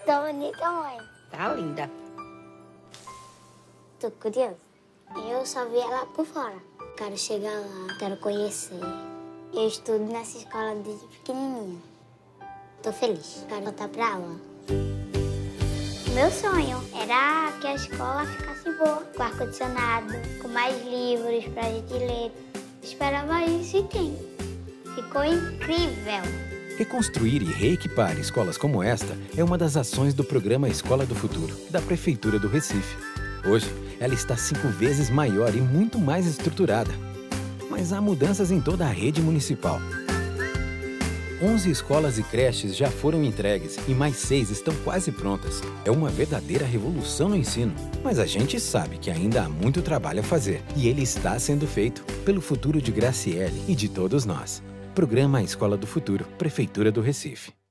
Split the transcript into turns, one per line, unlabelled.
Tá bonita, mãe.
Tá linda.
Tô curiosa. Eu só vi ela por fora. Quero chegar lá, quero conhecer. Eu estudo nessa escola desde pequenininha. Tô feliz. Quero voltar pra aula. Meu sonho era que a escola ficasse boa, com ar-condicionado, com mais livros pra gente ler. Esperava isso e tem. Ficou incrível.
Reconstruir e reequipar escolas como esta é uma das ações do programa Escola do Futuro, da Prefeitura do Recife. Hoje, ela está 5 vezes maior e muito mais estruturada. Mas há mudanças em toda a rede municipal. 11 escolas e creches já foram entregues e mais 6 estão quase prontas. É uma verdadeira revolução no ensino. Mas a gente sabe que ainda há muito trabalho a fazer. E ele está sendo feito pelo futuro de Graciele e de todos nós. Programa Escola do Futuro, Prefeitura do Recife.